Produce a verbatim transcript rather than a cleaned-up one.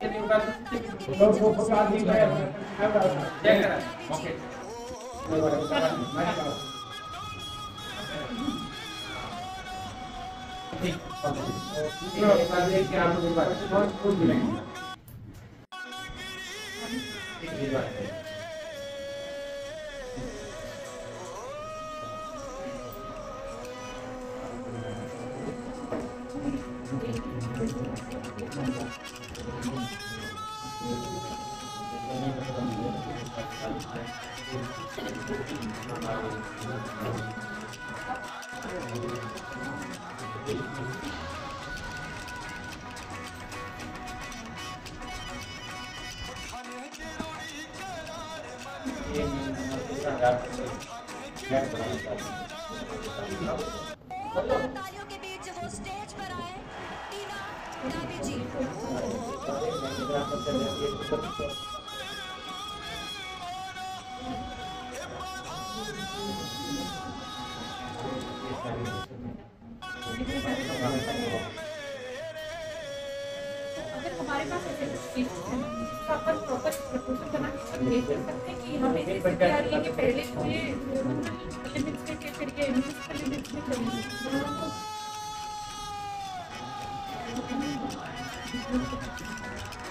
Okay तालियों के बीच वो स्टेज पर आए टीना डाबी जी। अगर हमारे पास ऐसे कुछ प्रॉपर प्रॉपर प्रपोजल बना के भेज सकते हैं कि हमें जैसे तैयारी है कि पहले मुझे लिमिट्स में के फिर ये लिमिट्स में करेंगे।